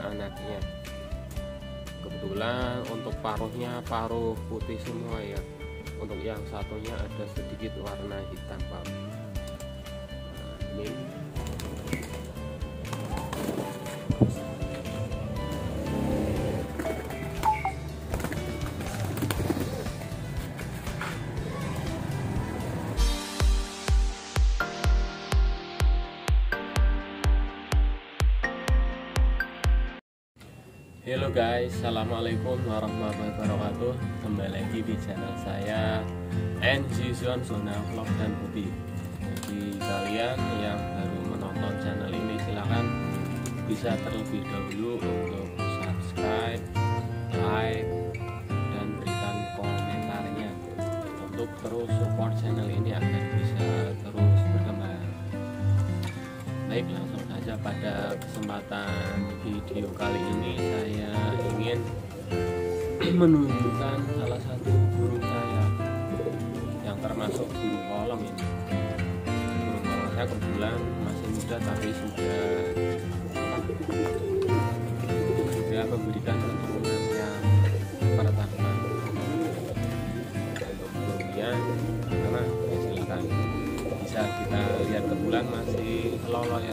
anaknya. Kebetulan untuk paruhnya paruh putih semua ya. Untuk yang satunya ada sedikit warna hitam Pak. Nah, ini Halo guys, assalamualaikum warahmatullahi wabarakatuh. Kembali lagi di channel saya NG Zona Vlog dan Hobi. Bagi kalian yang baru menonton channel ini, silahkan bisa terlebih dahulu untuk subscribe, like, dan berikan komentarnya untuk terus support channel ini agar bisa terus berkembang. Baik, langsung saja pada kesempatan video kali ini saya ingin menunjukkan salah satu burung saya yang termasuk burung kolong ini. Burung kolong saya kebetulan masih muda tapi sudah memberikan keturunan yang pertama. Untuk burungnya gimana? Ya, silakan bisa kita lihat, kebetulan masih lolo ya.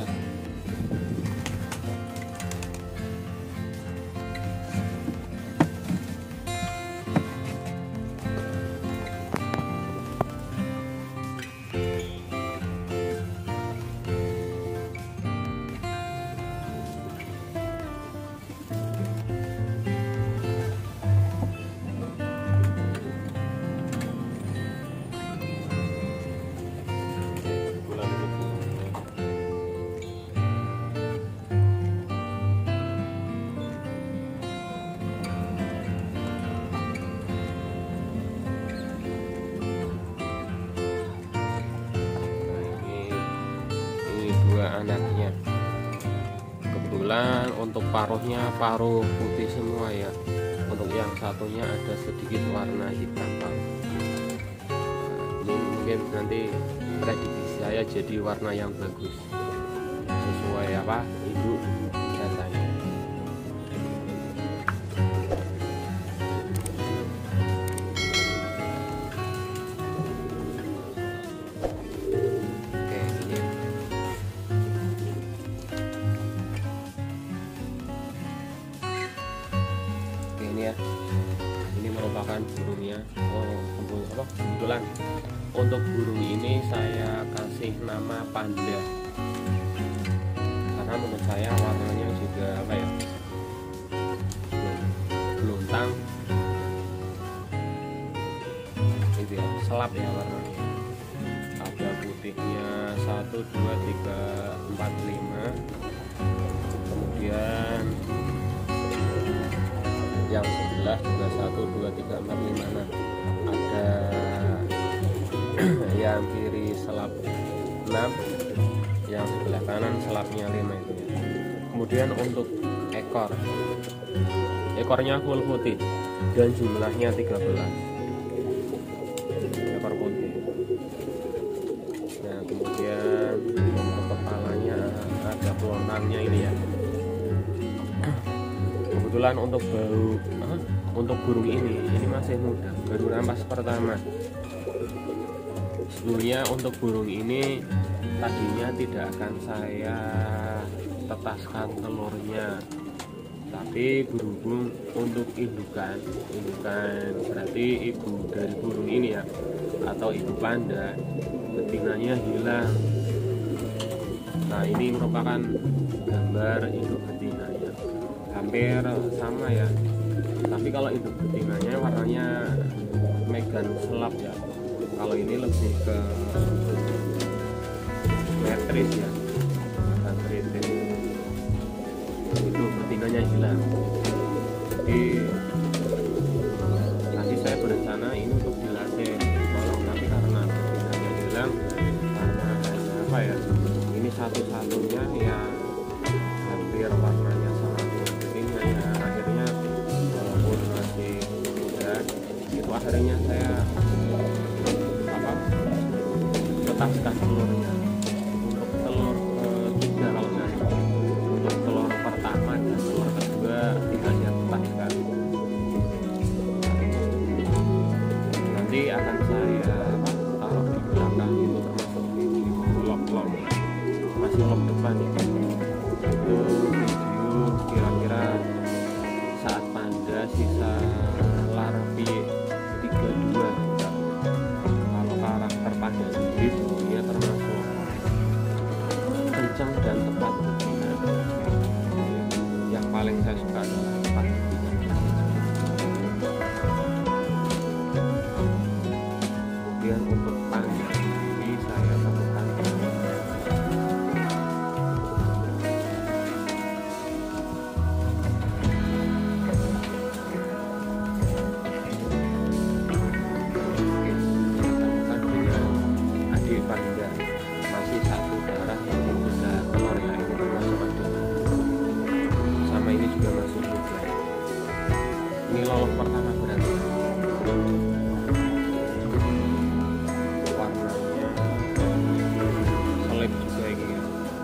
Anaknya kebetulan untuk paruhnya paruh putih semua ya. Untuk yang satunya ada sedikit warna hitam Pak. Nah, ini mungkin nanti prediksi saya jadi warna yang bagus sesuai apa ibu katanya. Ya, ini merupakan burungnya. Kebetulan untuk burung ini saya kasih nama panda karena menurut saya warnanya juga apa ya, beluntang itu ya, selap ya warnanya. Ada putihnya 1, 2, 3, 4, 5. Kemudian yang sebelah juga 1, 2, 3, 4, 5. Nah, ada yang kiri selap 6, yang sebelah kanan selapnya 5 itu ya. Kemudian untuk ekornya full putih dan jumlahnya 13 ekor putih. Nah, kemudian untuk kepalanya ada pelontangnya ini ya. Kebetulan untuk burung ini masih muda, baru rampas pertama. Sebelumnya untuk burung ini tadinya tidak akan saya tetaskan telurnya, tapi berhubung untuk indukan berarti ibu dari burung ini ya, atau ibu panda, betinanya hilang. Nah, ini merupakan gambar induk betinanya, hampir sama ya, tapi kalau induk betinanya warnanya megan selap ya, kalau ini lebih ke metris ya, bukan tritis. Itu betinanya hilang, jadi nanti saya berencana ini untuk dilatih kolong, tapi karena betinanya hilang, karena apa ya, ini satu-satunya yang hampir warnanya sama dengan betina ya, akhirnya walaupun masih muda itu akhirnya saya tetaskan telurnya. Untuk telur ketiga kalau nggak, untuk telur pertama dan telur kedua paling saya suka adalah tempat betina. Kemudian untuk panda ini saya temukan panda masih satu darah yang sudah telur ya, ini termasuk adik, sama ini juga masih muda. Ini lolok pertama berarti. Warnanya selip juga ini ya.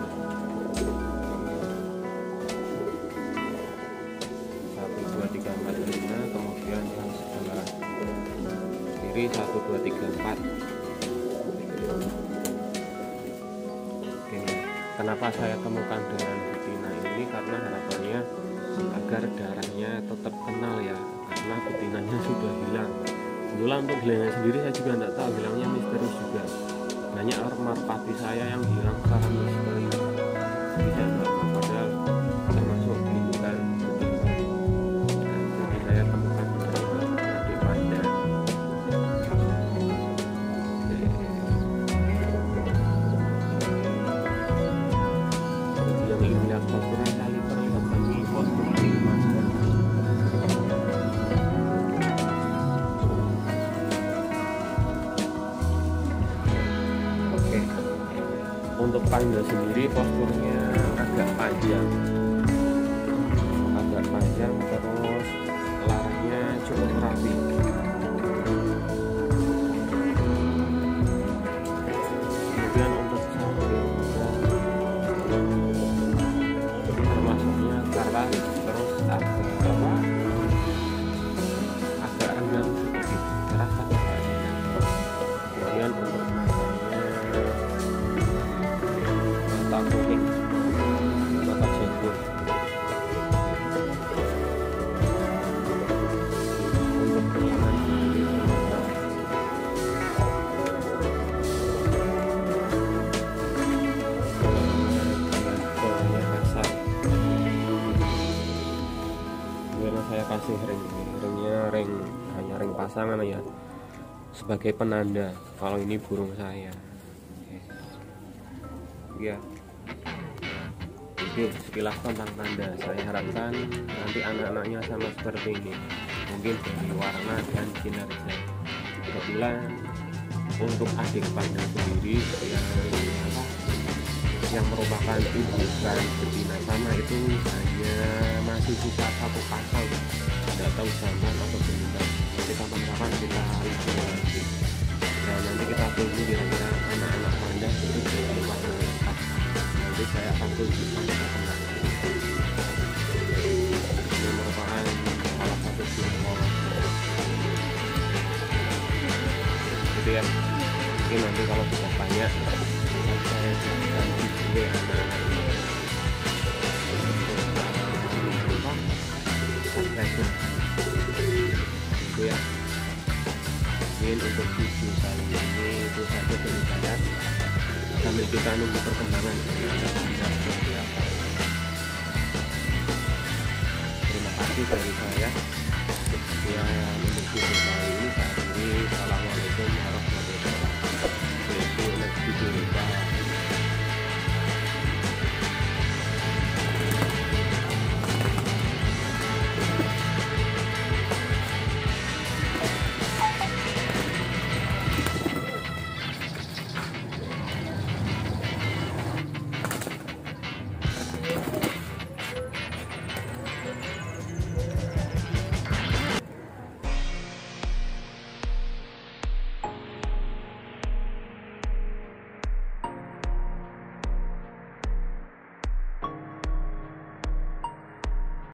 Satu dua tiga empat lima, kemudian yang sebelah kiri 1 2 3 4. Kenapa saya temukan dengan betina ini, karena harapannya agar darahnya tetap kenal ya, karena betinanya sudah hilang. Kebetulan untuk hilangnya sendiri saya juga tidak tahu, hilangnya misterius juga. Banyak merpati saya yang hilang secara misteri, tidak tahu padahal termasuk indukan betina. Jadi saya temukan adik panda. Posturnya kali terlihat lagi postur di masker. Oke, untuk panda sendiri posturnya agak panjang, terus laranya cukup rapi. Kemudian untuk terus agak renggang sedikit, terasa kebanyakan. Kemudian untuk matanya mata kuning, mata jenggot. Untuk telinga sendiri kasar. Saya kasih ringnya hanya ring pasangan ya, sebagai penanda kalau ini burung saya. Ya, oke, sekilas tentang panda. Saya harapkan nanti anak-anaknya sama seperti ini, mungkin dari warna dan kinerja. Kebetulan untuk adik panda sendiri yang merupakan indukan betina sama itu hanya masih sisa 1 pasang, tidak tahu zaman atau benar. Nanti kapan-kapan kita review lagi. Dan nanti kita tunggu kira-kira anak-anak panda itu jadi warna apa. Nanti saya akan tunjukkan ke teman. Ini merupakan salah satu simbol gitu ya. Mungkin nanti kalau sudah banyak saya akan video anak-anaknya itu ya. Mungkin untuk video kali ini itu saja dari saya, sambil kita nunggu perkembangan dari anak-anak seperti apa. Terima kasih dari saya. Ya, untuk video kali